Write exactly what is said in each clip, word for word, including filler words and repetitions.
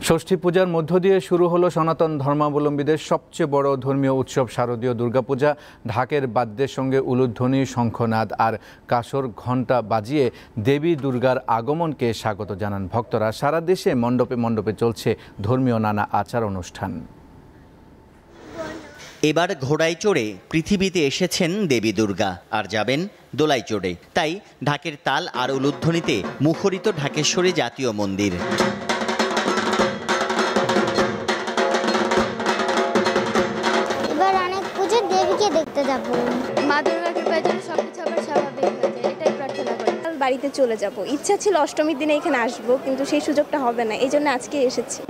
ষষ্ঠী পূজার মধ্য দিয়ে শুরু হলো সনাতন ধর্মাবলম্বীদের সবচেয়ে বড় ধর্মীয় উৎসব শারদীয় দুর্গাপূজা। ঢাকের বাদ্যের সঙ্গে উলুধ্বনি, শঙ্খনাদ আর কাসর ঘণ্টা বাজিয়ে দেবী দুর্গার আগমনকে স্বাগত জানান ভক্তরা। সারা দেশে মণ্ডপে মণ্ডপে চলছে ধর্মীয় নানা আচার অনুষ্ঠান। এবার ঘোড়ায় চড়ে পৃথিবীতে এসেছেন দেবী দুর্গা, আর যাবেন দোলায় চড়ে। তাই ঢাকের তাল আর উলুধ্বনিতে মুখরিত ঢাকেশ্বরী জাতীয় মন্দির। এবার অনেক পুজোর দেবীকে দেখতে যাব। মা দুর্গার কৃপায় যেন সবকিছু আবার স্বাভাবিক হয়ে যায়, এটাই প্রার্থনা করি। বাড়িতে চলে যাব, ইচ্ছা ছিল অষ্টমীর দিনে এখানে আসবো, কিন্তু সেই সুযোগটা হবে না, এই জন্য আজকে এসেছি।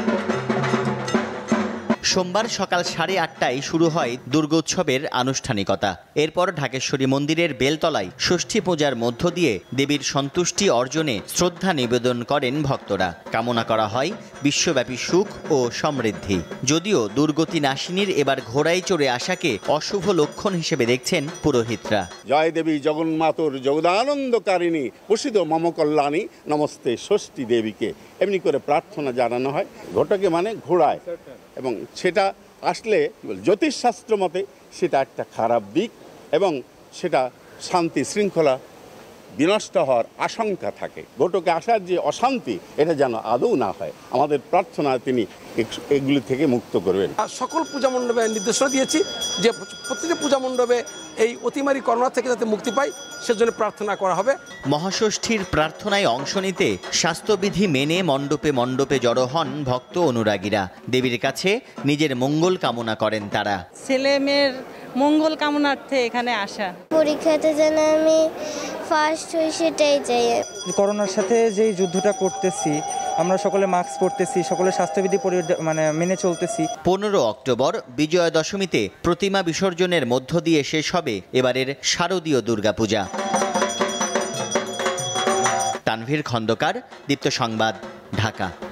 সোমবার সকাল সাড়ে আটটায় শুরু হয় দুর্গোৎসবের আনুষ্ঠানিকতা। এরপর ঢাকেশ্বরী মন্দিরের বেলতলায় ষষ্ঠী পূজার মধ্য দিয়ে দেবীর সন্তুষ্টি অর্জনে শ্রদ্ধা নিবেদন করেন ভক্তরা। কামনা করা হয় বিশ্বব্যাপী সুখ ও সমৃদ্ধি। যদিও দুর্গতি নাশিনীর এবার ঘোড়ায় চড়ে আসাকে অশুভ লক্ষণ হিসেবে দেখছেন পুরোহিতরা। জয় দেবী জগন্মাতুর জগদানন্দকারিণী প্রসিদ্ধ মম কল্যাণী নমস্তে ষষ্ঠী দেবীকে এমনি করে প্রার্থনা জানানো হয়। ঘটকে মানে ঘোড়ায়, এবং সেটা আসলে জ্যোতিষশাস্ত্র মতে সেটা একটা খারাপ দিক এবং সেটা শান্তি শৃঙ্খলা বিনষ্ট হওয়ার আশঙ্কা থাকে। ঘটকে আসার যে অশান্তি এটা যেন আদৌ না হয়, আমাদের প্রার্থনা তিনি এগুলি থেকে মুক্ত করবেন। সকল পূজা মণ্ডপে নির্দেশনা দিয়েছি যে প্রতিটি পূজা মণ্ডপে এই অতিমারী করোনা থেকে যাতে মুক্তি পায় সেজন্য প্রার্থনা করা হবে। মহাষষ্ঠীর প্রার্থনায় অংশ নিতে স্বাস্থ্যবিধি মেনে মণ্ডপে মণ্ডপে জড়ো হন ভক্ত অনুরাগীরা। দেবীর কাছে নিজের মঙ্গল কামনা করেন তারা। ছেলে মেয়ের মঙ্গল কামনার্থে এখানে আসা। পরীক্ষাতে যেন আমি ফার্স্ট হই সেটাই চাই। করোনার সাথে যে যুদ্ধটা করতেছি, আমরা সকলে মাস্ক পরতেছি, সকলে স্বাস্থ্যবিধি মানে মেনে চলতেছি। পনেরো অক্টোবর বিজয়া দশমীতে প্রতিমা বিসর্জনের মধ্য দিয়ে শেষ হবে এবারের শারদীয় দুর্গাপূজা। তানভীর খন্দকার, দীপ্ত সংবাদ, ঢাকা।